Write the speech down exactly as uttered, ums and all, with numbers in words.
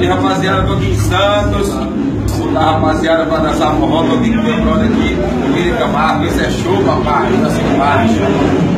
aí, rapaziada, tô aqui em Santos. Vamos lá, rapaziada, pra dançar forró. Tô aqui com o meu brother aqui, o William Camargo. Esse é show, papai. Assim embaixo.